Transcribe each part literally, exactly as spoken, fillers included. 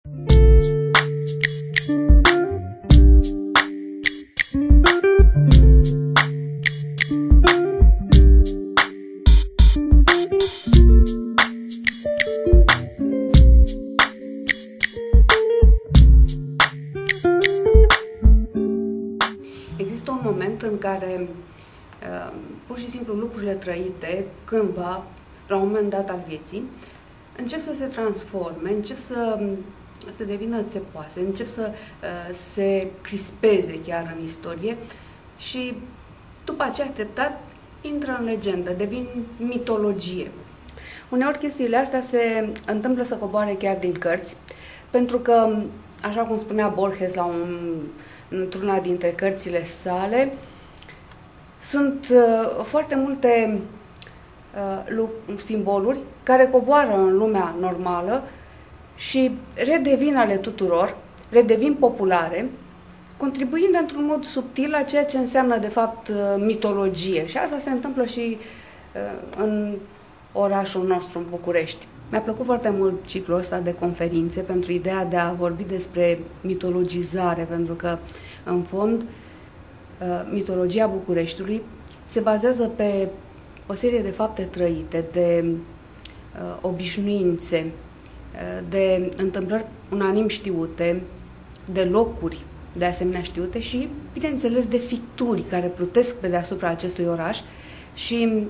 Există un moment în care pur și simplu lucrurile trăite cândva, la un moment dat al vieții, încep să se transforme, încep să se devină țepoase, încep să se crispeze chiar în istorie și după aceea treptat intră în legendă, devin mitologie. Uneori chestiile astea se întâmplă să coboare chiar din cărți, pentru că, așa cum spunea Borges la un, într-una dintre cărțile sale, sunt uh, foarte multe uh, simboluri care coboară în lumea normală și redevin ale tuturor, redevin populare, contribuind într-un mod subtil la ceea ce înseamnă de fapt uh, mitologie. Și asta se întâmplă și uh, în orașul nostru, în București. Mi-a plăcut foarte mult ciclul ăsta de conferințe pentru ideea de a vorbi despre mitologizare, pentru că, în fond, mitologia Bucureștiului se bazează pe o serie de fapte trăite, de uh, obișnuințe, uh, de întâmplări unanim știute, de locuri de asemenea știute și, bineînțeles, de ficturi care plutesc pe deasupra acestui oraș și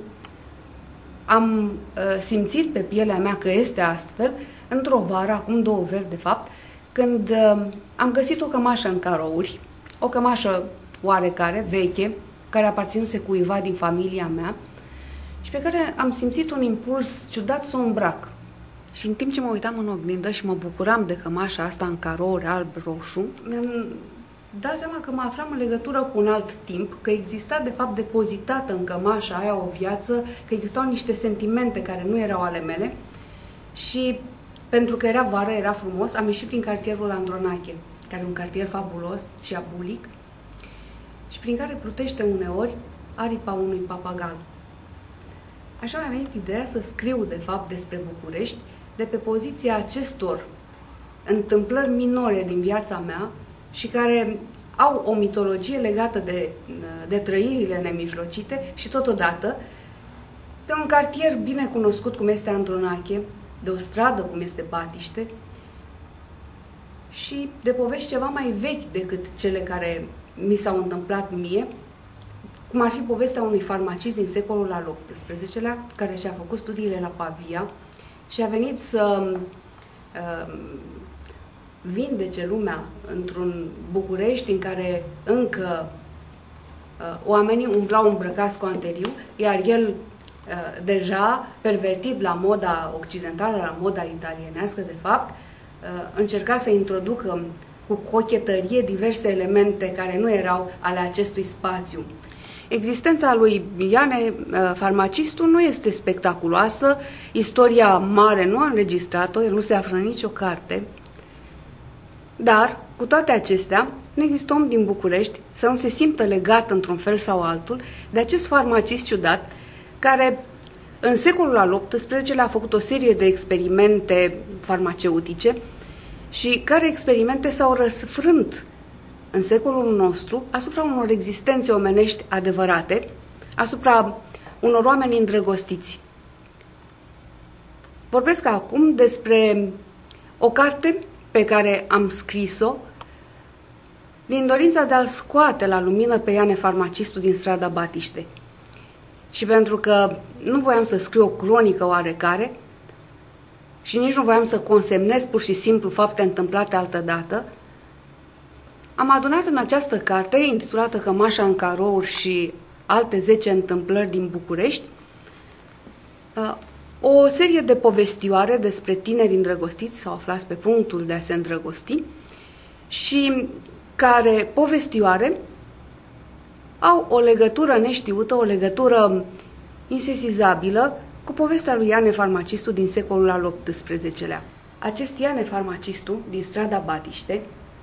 am uh, simțit pe pielea mea că este astfel într-o vară, acum două veri de fapt, când uh, am găsit o cămașă în Carouri, o cămașă oarecare, veche, care aparținuse cuiva din familia mea și pe care am simțit un impuls ciudat să o îmbrac. Și în timp ce mă uitam în oglindă și mă bucuram de cămașa asta în carouri alb-roșu, mi-am dat seama că mă aflam în legătură cu un alt timp, că exista de fapt depozitată în cămașa aia o viață, că existau niște sentimente care nu erau ale mele și pentru că era vară, era frumos, am ieșit prin cartierul Andronache, care e un cartier fabulos și abulic, și prin care plutește uneori aripa unui papagal. Așa mi-a venit ideea să scriu, de fapt, despre București, de pe poziția acestor întâmplări minore din viața mea și care au o mitologie legată de, de trăirile nemijlocite și, totodată, de un cartier bine cunoscut cum este Andronache, de o stradă cum este Batiște și de povești ceva mai vechi decât cele care mi s-au întâmplat mie, cum ar fi povestea unui farmacist din secolul al optsprezecelea, care și-a făcut studiile la Pavia și a venit să uh, vindece lumea într-un București în care încă uh, oamenii umblau îmbrăcați cu anteriu, iar el, uh, deja pervertit la moda occidentală, la moda italienească, de fapt, uh, încerca să introducă cu cochetărie diverse elemente care nu erau ale acestui spațiu. Existența lui Iane, farmacistul, nu este spectaculoasă, istoria mare nu a înregistrat-o, el nu se află în nicio carte, dar, cu toate acestea, nu există om din București să nu se simtă legat într-un fel sau altul de acest farmacist ciudat, care în secolul al optsprezecelea a făcut o serie de experimente farmaceutice și care experimente s-au răsfrânt în secolul nostru asupra unor existențe omenești adevărate, asupra unor oameni îndrăgostiți. Vorbesc acum despre o carte pe care am scris-o din dorința de a-l scoate la lumină pe Iane farmacistul din strada Batiște. Și pentru că nu voiam să scriu o cronică oarecare și nici nu voiam să consemnez pur și simplu fapte întâmplate altădată, am adunat în această carte, intitulată Cămașa în carouri și alte zece întâmplări din București, o serie de povestioare despre tineri îndrăgostiți sau aflați pe punctul de a se îndrăgosti și care povestioare au o legătură neștiută, o legătură insesizabilă cu povestea lui Iane farmacistul din secolul al optsprezecelea. Acest Iane farmacistul din strada Batiște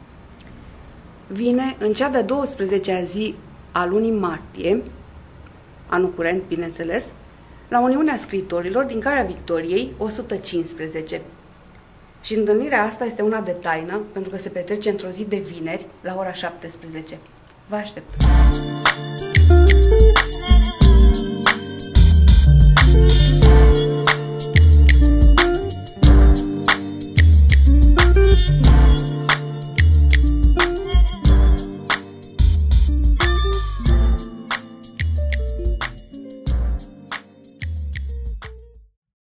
vine în cea de-a douăsprezecea zi a lunii martie, anul curent, bineînțeles, la Uniunea Scriitorilor din Calea Victoriei o sută cincisprezece. Și întâlnirea asta este una de taină, pentru că se petrece într-o zi de vineri, la ora șaptesprezece. Vă aștept!